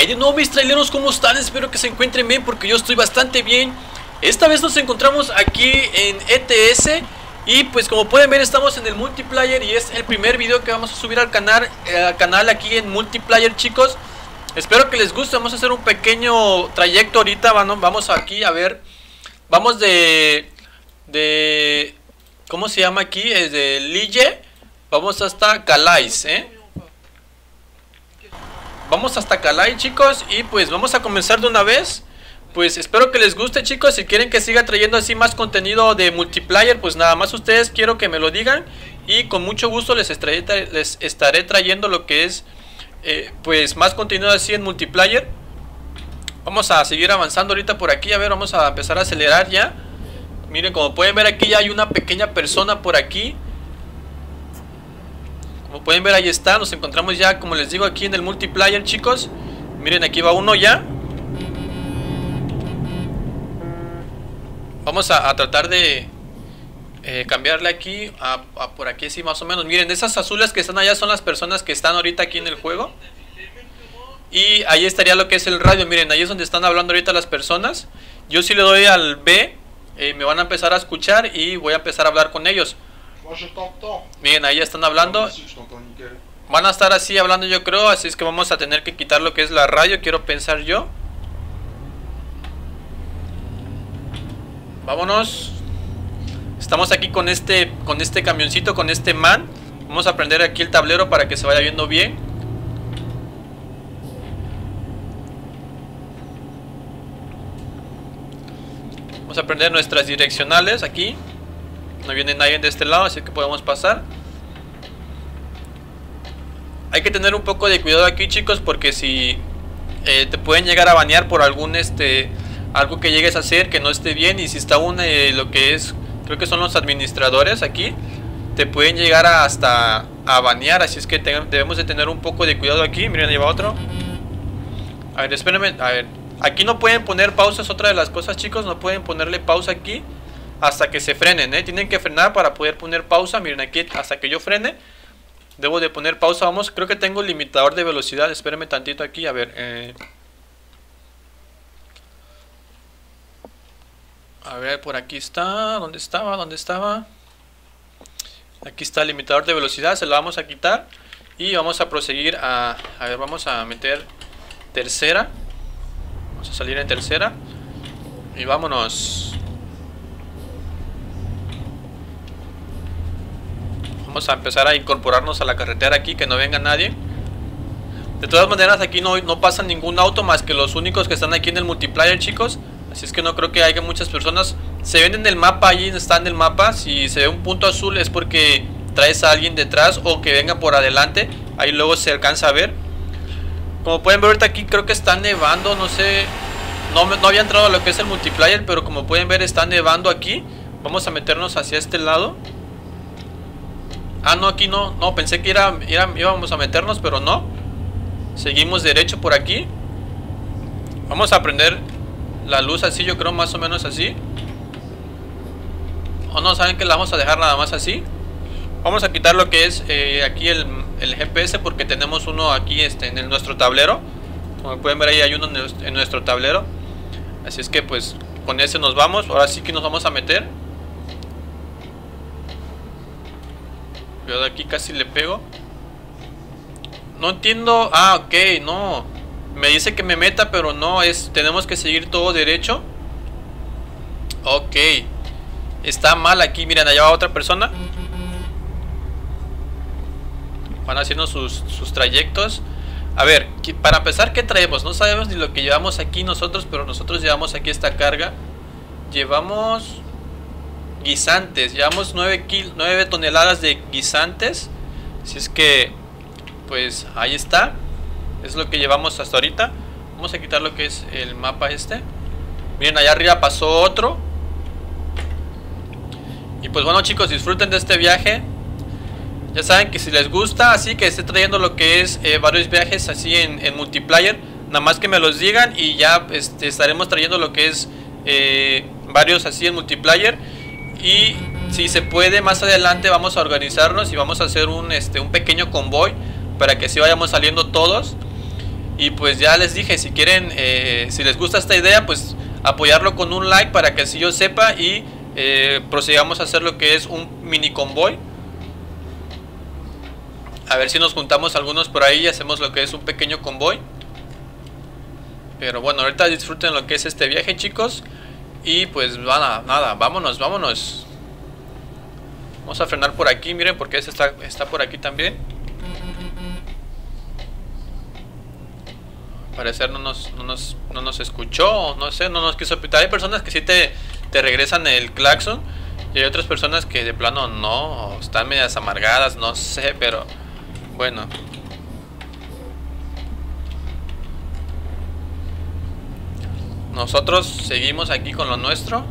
Hey de nuevo mis traileros, ¿cómo están? Espero que se encuentren bien porque yo estoy bastante bien. Esta vez nos encontramos aquí en ETS y pues como pueden ver estamos en el multiplayer y es el primer video que vamos a subir al canal aquí en multiplayer, chicos. Espero que les guste. Vamos a hacer un pequeño trayecto ahorita. Vamos aquí a ver. Vamos de ¿cómo se llama aquí? Es de Lille. Vamos hasta Calais, Vamos hasta Calais, chicos. Y pues vamos a comenzar de una vez. Pues espero que les guste, chicos. Si quieren que siga trayendo así más contenido de multiplayer, pues nada más ustedes quiero que me lo digan. Y con mucho gusto les estaré trayendo lo que es pues más contenido así en multiplayer. Vamos a seguir avanzando ahorita por aquí. A ver, vamos a empezar a acelerar ya. Miren, como pueden ver aquí ya hay una pequeña persona por aquí. Como pueden ver, ahí está. Nos encontramos ya, como les digo, aquí en el multiplayer, chicos. Miren, aquí va uno ya. Vamos a tratar de cambiarle aquí por aquí, sí, más o menos. Miren, esas azules que están allá son las personas que están ahorita aquí en el juego. Y ahí estaría lo que es el radio. Miren, ahí es donde están hablando ahorita las personas. Yo si le doy al B, me van a empezar a escuchar y voy a empezar a hablar con ellos. Miren, ahí están hablando. Van a estar así hablando, yo creo. Así es que vamos a tener que quitar lo que es la radio, quiero pensar yo. Vámonos. Estamos aquí con este camioncito, con este man. Vamos a prender aquí el tablero para que se vaya viendo bien. Vamos a prender nuestras direccionales aquí. No viene nadie de este lado, así que podemos pasar. Hay que tener un poco de cuidado aquí, chicos, porque si te pueden llegar a banear por algún algo que llegues a hacer que no esté bien. Y si está lo que es, creo que son los administradores aquí, te pueden llegar hasta a banear. Así es que debemos de tener un poco de cuidado aquí. Miren, ahí va otro. A ver, espérenme, a ver. Aquí no pueden poner pausa, es otra de las cosas, chicos. No pueden ponerle pausa aquí hasta que se frenen, tienen que frenar para poder poner pausa. Miren, aquí hasta que yo frene debo de poner pausa. Vamos, creo que tengo limitador de velocidad. Espérenme tantito aquí, a ver. A ver, por aquí está. ¿Dónde estaba? ¿Dónde estaba? Aquí está el limitador de velocidad. Se lo vamos a quitar. Y vamos a proseguir a ver, vamos a meter tercera. Vamos a salir en tercera. Y vámonos. Vamos a empezar a incorporarnos a la carretera aquí, que no venga nadie. De todas maneras aquí no pasa ningún auto más que los únicos que están aquí en el multiplayer, chicos. Así es que no creo que haya muchas personas. Se ven en el mapa, ahí está en el mapa. Si se ve un punto azul es porque traes a alguien detrás o que venga por adelante. Ahí luego se alcanza a ver. Como pueden ver ahorita aquí creo que está nevando, no sé. No había entrado a lo que es el multiplayer, pero como pueden ver está nevando aquí. Vamos a meternos hacia este lado. Ah, no, aquí no. No, pensé que íbamos a meternos, pero no. Seguimos derecho por aquí. Vamos a prender la luz así, yo creo, más o menos así. O no, saben que la vamos a dejar nada más así. Vamos a quitar lo que es aquí el GPS, porque tenemos uno aquí en nuestro tablero. Como pueden ver ahí hay uno en nuestro tablero. Así es que pues con ese nos vamos. Ahora sí que nos vamos a meter. Yo de aquí casi le pego. No entiendo. Ah, ok, no. Me dice que me meta, pero no, tenemos que seguir todo derecho. Ok. Está mal aquí, miren, allá va otra persona. Van haciendo sus trayectos. A ver, para empezar, ¿qué traemos? No sabemos ni lo que llevamos aquí nosotros, pero nosotros llevamos aquí esta carga. Llevamos guisantes, llevamos 9 toneladas de guisantes. Así es que pues ahí está. Es lo que llevamos hasta ahorita. Vamos a quitar lo que es el mapa Miren, allá arriba pasó otro. Y pues bueno, chicos, disfruten de este viaje. Ya saben que si les gusta, así que esté trayendo lo que es varios viajes así en multiplayer, nada más que me los digan y ya estaremos trayendo lo que es varios así en multiplayer. Y si se puede, más adelante vamos a organizarnos y vamos a hacer un pequeño convoy para que así vayamos saliendo todos. Y pues ya les dije, si quieren, si les gusta esta idea, pues apoyarlo con un like para que así yo sepa y procedamos a hacer lo que es un mini convoy. A ver si nos juntamos algunos por ahí y hacemos lo que es un pequeño convoy. Pero bueno, ahorita disfruten lo que es este viaje, chicos. Y pues nada, vámonos. Vamos a frenar por aquí, miren, porque ese está por aquí también. Al parecer no nos escuchó, no sé, no nos quiso pitar. Hay personas que sí te regresan el claxon y hay otras personas que de plano no, están medias amargadas, no sé, pero bueno. Nosotros seguimos aquí con lo nuestro.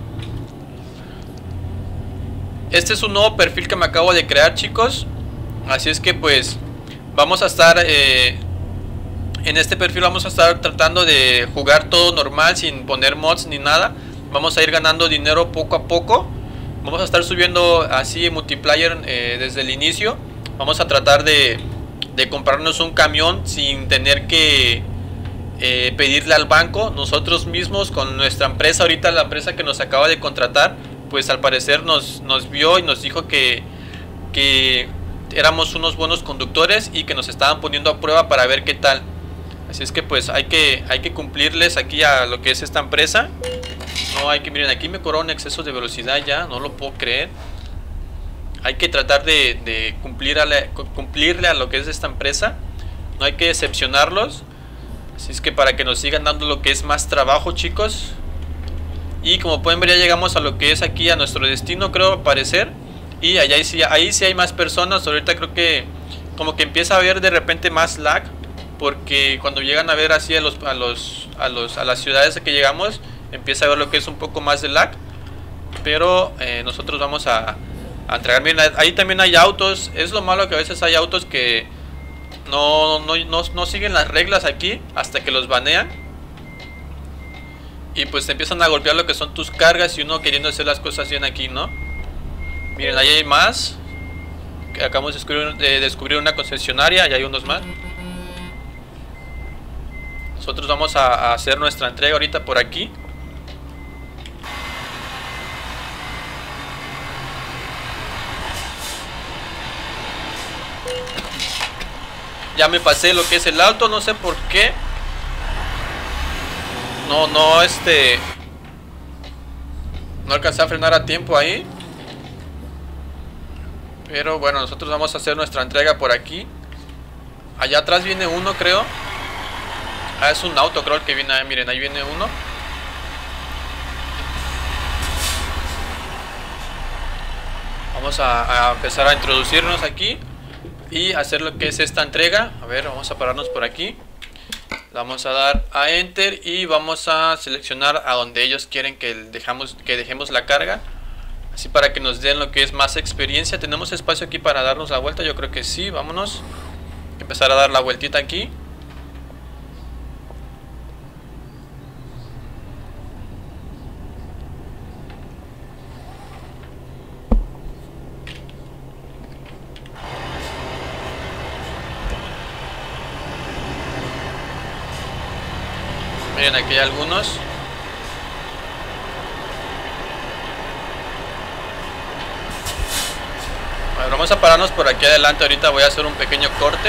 Este es un nuevo perfil que me acabo de crear, chicos. Así es que pues vamos a estar en este perfil vamos a estar tratando de jugar todo normal, sin poner mods ni nada. Vamos a ir ganando dinero poco a poco. Vamos a estar subiendo así multiplayer desde el inicio. Vamos a tratar de comprarnos un camión sin tener que pedirle al banco. Nosotros mismos con nuestra empresa, ahorita la empresa que nos acaba de contratar, pues al parecer nos vio y nos dijo que éramos unos buenos conductores y que nos estaban poniendo a prueba para ver qué tal. Así es que pues hay que cumplirles aquí a lo que es esta empresa. No hay que, miren, aquí me cobró un exceso de velocidad ya, no lo puedo creer. Hay que tratar de cumplirle a lo que es esta empresa. No hay que decepcionarlos. Así es que para que nos sigan dando lo que es más trabajo, chicos. Y como pueden ver, ya llegamos a lo que es aquí a nuestro destino, creo, al parecer. Y ahí sí hay más personas. Ahorita creo que como que empieza a haber de repente más lag, porque cuando llegan a ver así a las ciudades a que llegamos, empieza a ver lo que es un poco más de lag. Pero nosotros vamos a entregar. Miren, ahí también hay autos. Es lo malo que a veces hay autos que no siguen las reglas aquí hasta que los banean. Y pues te empiezan a golpear lo que son tus cargas y uno queriendo hacer las cosas bien aquí, ¿no? Miren, ahí hay más. Acabamos de descubrir una concesionaria y hay unos más. Nosotros vamos a hacer nuestra entrega ahorita por aquí. Ya me pasé lo que es el auto, no sé por qué. No alcancé a frenar a tiempo ahí. Pero bueno, nosotros vamos a hacer nuestra entrega por aquí. Allá atrás viene uno, creo. Ah, es un auto, creo, el que viene ahí. Miren, ahí viene uno. Vamos a empezar a introducirnos aquí y hacer lo que es esta entrega. A ver, vamos a pararnos por aquí. Vamos a dar a Enter y vamos a seleccionar a donde ellos quieren que dejemos la carga. Así para que nos den lo que es más experiencia. ¿Tenemos espacio aquí para darnos la vuelta? Yo creo que sí, vámonos. Empezar a dar la vueltita aquí. Miren, aquí hay algunos. Bueno, vamos a pararnos por aquí adelante. Ahorita voy a hacer un pequeño corte.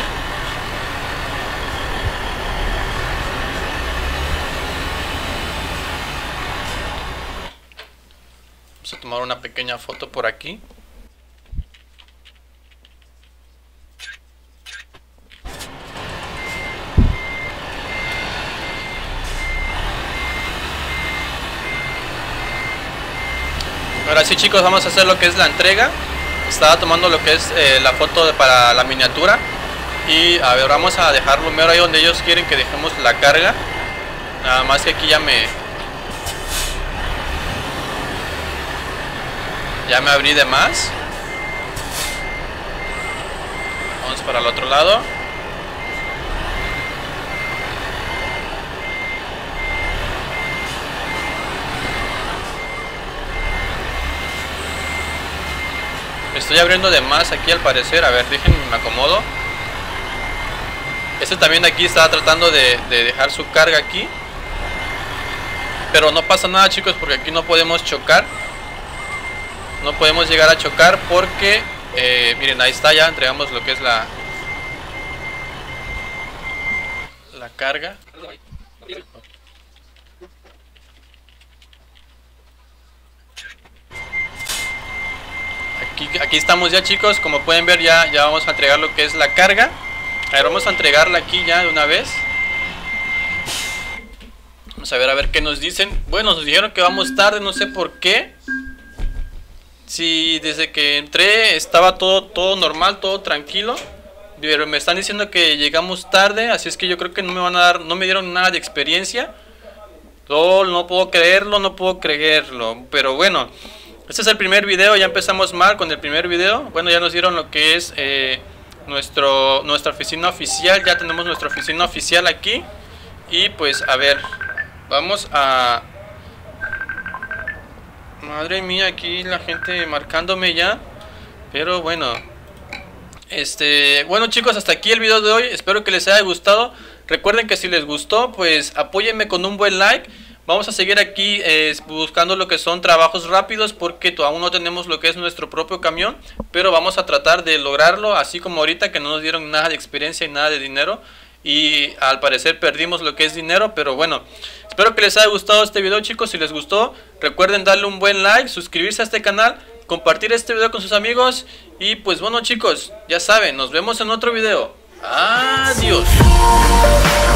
Vamos a tomar una pequeña foto por aquí. Ahora sí, chicos, vamos a hacer lo que es la entrega. Estaba tomando lo que es la foto para la miniatura. Y a ver, vamos a dejarlo mero ahí donde ellos quieren que dejemos la carga. Nada más que aquí ya me abrí de más. Vamos para el otro lado. Me estoy abriendo de más aquí al parecer. A ver, déjenme, me acomodo. Este también de aquí estaba tratando de dejar su carga aquí. Pero no pasa nada, chicos, porque aquí no podemos chocar. No podemos llegar a chocar porque miren, ahí está, ya entregamos lo que es la carga. Aquí estamos ya, chicos. Como pueden ver, ya vamos a entregar lo que es la carga. A ver, vamos a entregarla aquí ya de una vez. Vamos a ver qué nos dicen. Bueno, nos dijeron que vamos tarde, no sé por qué. Si desde que entré estaba todo normal, todo tranquilo. Pero me están diciendo que llegamos tarde, así es que yo creo que no me van a dar, no me dieron nada de experiencia. No puedo creerlo. Pero bueno, este es el primer video, ya empezamos mal con el primer video. Bueno, ya nos dieron lo que es nuestra oficina oficial. Ya tenemos nuestra oficina oficial aquí. Y pues a ver, vamos a... Madre mía, aquí la gente marcándome ya. Pero bueno, bueno, chicos, hasta aquí el video de hoy. Espero que les haya gustado. Recuerden que si les gustó, pues apóyenme con un buen like. Vamos a seguir aquí buscando lo que son trabajos rápidos, porque aún no tenemos lo que es nuestro propio camión, pero vamos a tratar de lograrlo, así como ahorita que no nos dieron nada de experiencia y nada de dinero. Y al parecer perdimos lo que es dinero, pero bueno, espero que les haya gustado este video, chicos. Si les gustó, recuerden darle un buen like, suscribirse a este canal, compartir este video con sus amigos. Y pues bueno, chicos, ya saben, nos vemos en otro video. Adiós.